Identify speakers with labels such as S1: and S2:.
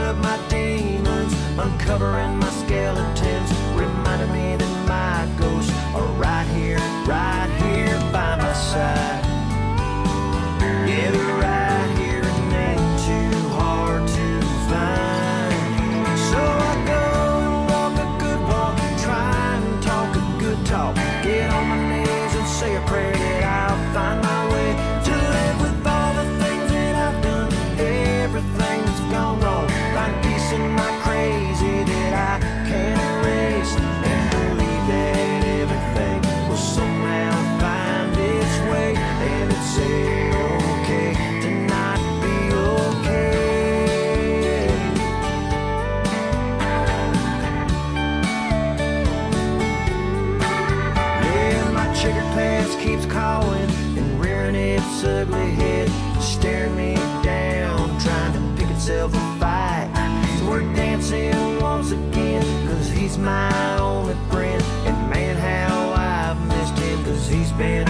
S1: of my demons, uncovering my skeletons, reminding me that my ghosts are right here by my side. Yeah, they're right here and ain't too hard to find. So I go and walk a good walk, try and talk a good talk, get on my knees and say a prayer that I'll find my way to live with all the things that I've done, everything that's gone wrong, find peace in my crazy that I can't erase, and believe that everything will somehow find its way, and it's okay to not be okay. Yeah, my checkered past keeps calling and rearing its ugly head, staring me down, trying to pick itself a fight. So we're dancing once again, cause he's my only friend, and man, how I've missed him, cause he's been